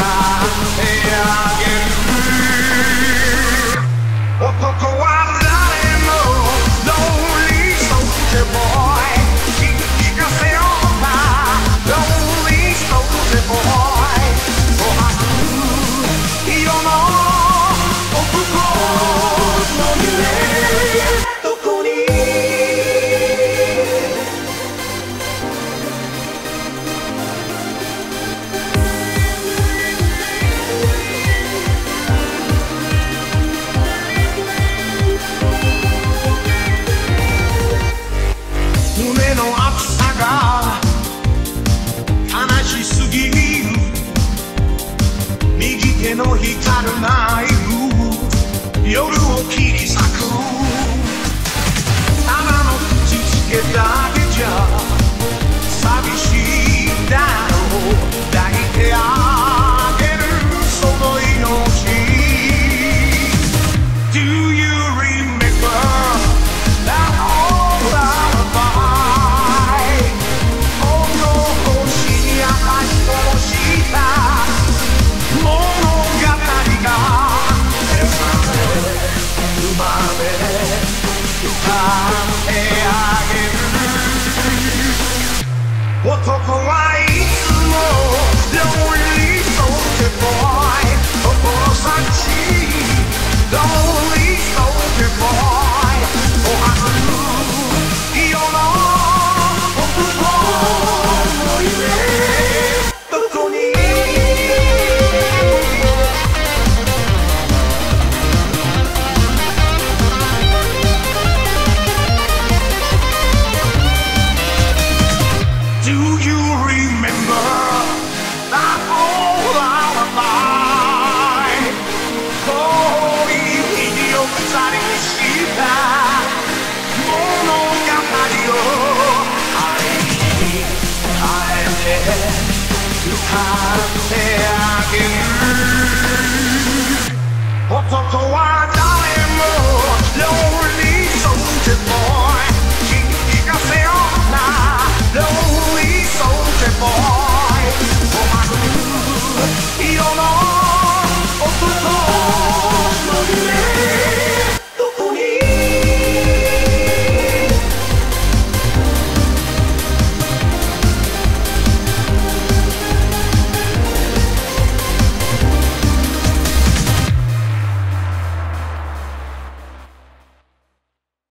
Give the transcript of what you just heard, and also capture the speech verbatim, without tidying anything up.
の光るナイフ夜を切り裂くただの口つけだけじゃ寂しいだろう抱いてあげるその命 Do you remember that old lullaby この星に赤い灯した物語が生まれ歌ってあげる男はいつも Lonely Soldier Boy 心さち Lonely Soldier Boy おはず色の僕の夢どこにDo you remember that old lullaby? 遠い日を鎖にした物語を愛に変えて歌ってあげる男は誰も